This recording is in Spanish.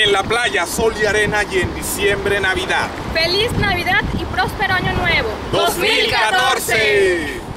en la playa, sol y arena, y en diciembre, Navidad. ¡Feliz Navidad y próspero Año Nuevo! 2014.